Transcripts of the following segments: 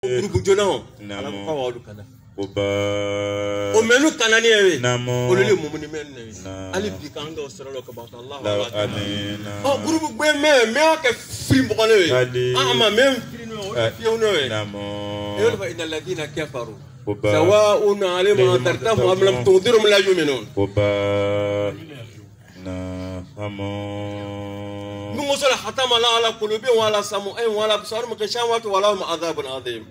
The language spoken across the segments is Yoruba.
groupe jono ala ko walu kana o menu kanani ewe o le mumuni men ali bi kan do soro ko ba Allah amin o groupe gbe me ke free mo le ama même free no fiu no e yo fa inna alladhina kafaru سواء عليهم ترتفع أم لم تنذرهم لا يؤمنون. نمسل ختم الله على قلوبهم وعلى سمعهم وعلى أبصارهم غشاوة ولهم عذاب عظيم.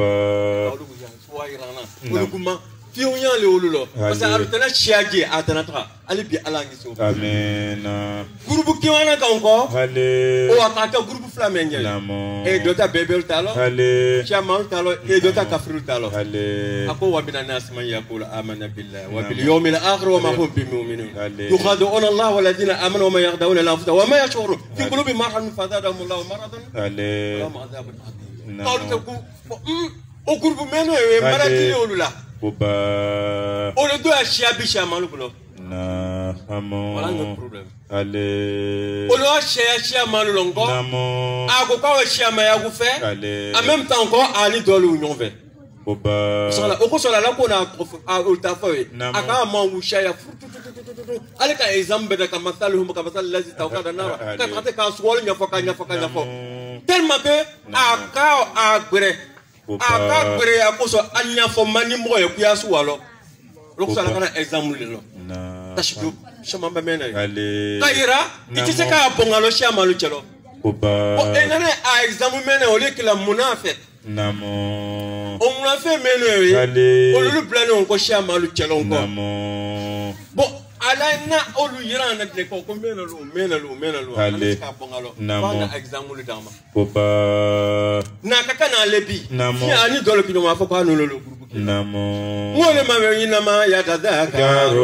fiu nya le olulo parce que arutana chiaje atanatra ali bi ala ngi so amen groupe ki wana ka onko ale o ataka groupe flamenge e dota bebel talo ale chamal talo e dota kafru talo ale ako wabina nas man yaqul amanna billahi wa bil yawmil akhir wa ma hum bimu'minin yukhaduna Allah wal ladina amanu wa ma yakhda'una al-anfusa wa ma yash'urun fi qulubi marhadun fazadahum Allah maradan ale wa adhabun adhim qalu ku o groupe meno e marati olula Boba. On le doit chiabi chamalulo. Na amo. Voilà notre problème. Allez. On doit chia malulongo. Namo. Ako kwa chiama ya ku fait. Allez. En même temps encore ali do lu nyon fait. Boba. Sala oko sala la ko na o ta foi. Aka ma wu shaya. Ale ka exemple de ka masalu ka masal lazi tawka na. Ka kate ka swol nya foka. Tellement que aka agre aka gbere akoso anya fo mani mo e ku yasu walo lokala kana example lo tashiku shama mbamena kayira itise ka bongalo shama lo chelo o enane a example mena o le kila munafiq namo o munafiq mena e o lu plan on ko shama lo chelo ko bo alaina olu yirana de ko mena lo ka bongalo ba example dama popa na kaka na lebi si ani dolo ki no ma foko anu lo groupe namo ngole ma we inama yatadakaru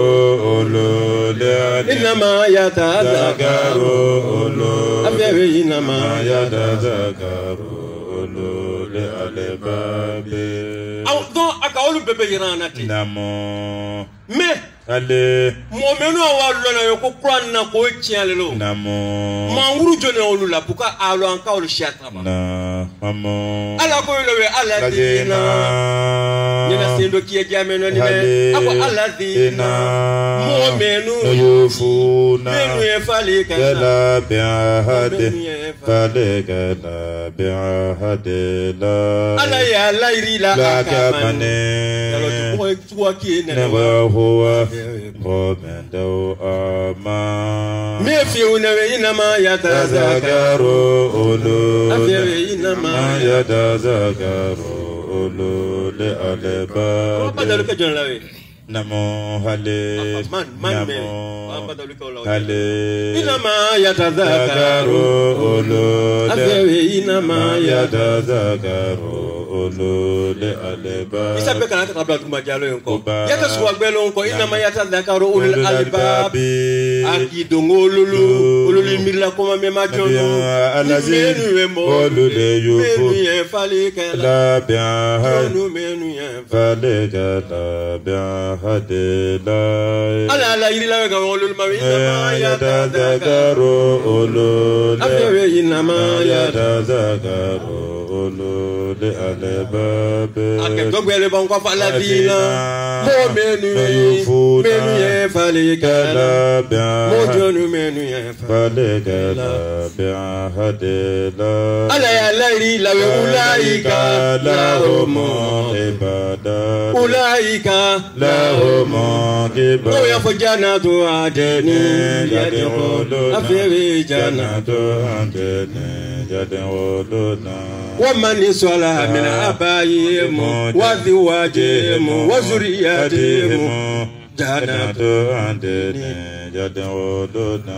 ulul inama yatadakaru ulul abe inama yatadakaru ulul albabe aw do aka olu bebe yirana ti namo me ale mo menu wa lona yo ko kwan na ko tiale lo namo manguru jone olu la buka alo anka olu shatra ba na mamo ala ko lo we ala dina nina sendo ki jameno ni ako ala dina mo menu yufuna menu e fali kala bi ahade fale kala bi ahade la ala ya la irila akamane kalo tuwa ki ne ba huwa Romendo ama Mefiuna inama yatazakaru ulu Inama yatazakaru ulu Le aleba Namo hale Namo hale Inama yatazakaru ulu Inama yatazakaru le aleba isa pe kana tabla tuma jalo yonko yata swabelo yonko ina ma yata dakaro ulul albab akidongolulu ulul mirla koma mema jono alazin ulul yufu la bi'a menu ya faleka la bi'a hadela ala ila ga ulul ma ina yata dakaro ulul ina ma yata dakaro ulul albabe akegogwele bonko fala dina mo menu ye faleka mo jonu menu ye faleka bi'a hadela ala ya lairi la ulaika lahum ibada ulaika lahum ibada o ya fajannatu adeni yadkhulu afi jannatu adeni yadkhuluna ومن صلح من آبائهم وأزواجهم وذرياتهم جنات عدن يدخلونها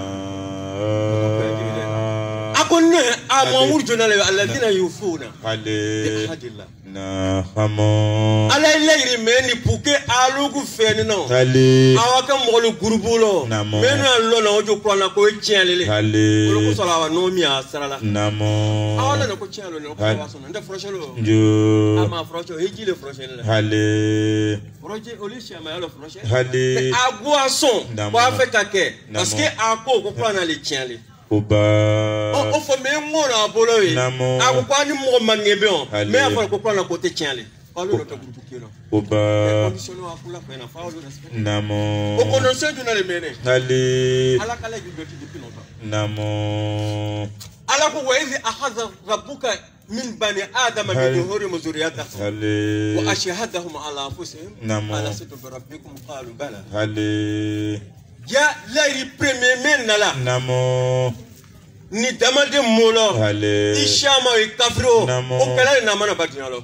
أكون أمور جنال الذين يوفون بحج الله نعم على الليل مني بوكي ألوكو فيننا أواكا مولو غروبولو منو ألونا وجو كوانا كوي تشيالي ولوكو صلاة نومي أسرالا نعم أولا نكو تشيالو نكو واسونا نتا فرشلو جو أما فرشلو هيجي لفرشلو هالي فرشي أوليشيا ما يلو فرشلو هالي أغوا سون وافكا كي باسكي أكو كوانا لي تشيالي Oba. On fait même moi là pour lui. Namo. Ah pourquoi nous mon mangebon? Mais après pourquoi on a côté tien les. Parle notre groupe qui là. Oba. Conditionnons à pour la peine à faire le respect. Namo. Au conditionnel du n'allez mener. Allez. À la calèche depuis longtemps. Namo. Alors que vous voyez ahaza rabuka min bani adam bi dhuhurihim zurriyatahum. Allez. Wa ashhadahum ala anfusihim. Namo. Ala situ rabbikum qalu bala. Allez. Ya la premier men nala. Namo. Ni damade molo. Allez. Ishama e kafiro. Namo. O kala na mana badinalo.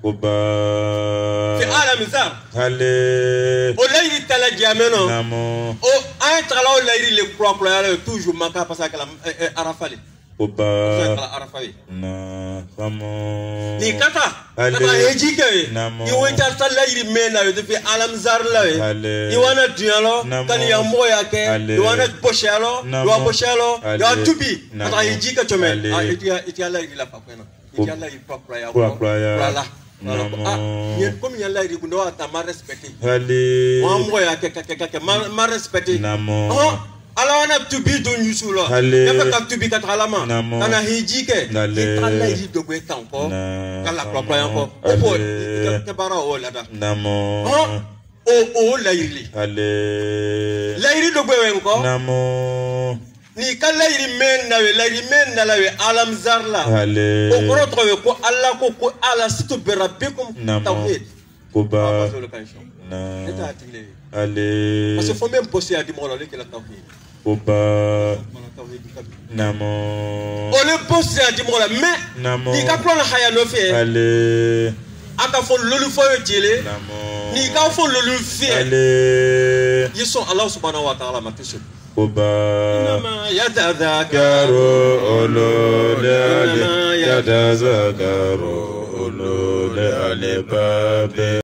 Oba. Fi alam zar. Allez. O layri tala jameno. Namo. O ay tala o layri le croix toujours maka parce que la arafali. Oba. Arafali. Na famo. Ni kata. Allez. Kata ejike. Namo. Ni wenta tala layri mena yo fi alam zar la. Allez. Ni wana dialo. Kan ya moya ke. Allez. Ni wana poshalo. Ni wana poshalo. Ni wana tubi. Kata ejike chome. Eti ala ila pa kwena. Eti ala ila pa ya. Voilà. Comme il y a là, il doit m'a respecté. Allez. M'a respecté. Namo. Alors on a tout bi don yusula. Allez. Il y a pas tout bi katralama. Namo. On a hijike. Allez. Il a dit de quoi encore. Kala propre encore. Opo. Te bara o là da. Namo. Oh lairi. Allez. Lairi de quoi encore. Namo. Ni kala iri men na lawe alam zarla. Allez. O koro trowe ko Allah ko ala situ berabbikum tawhid. Oba. Na. Allez. Parce qu'il faut même bosser à Dimolo que la tawhid. Oba. Namo. On le bosse à Dimolo mais Namo. ni ka prendre haya no fe. Allez. Aka fo lolu fo jele. Namo. Ni ka fo lolu fe. Allez. Yeso Allah subhanahu wa ta'ala matisho. Oba. Nama yatadhakaru ulul albab. Yatadhakaru ulul albab.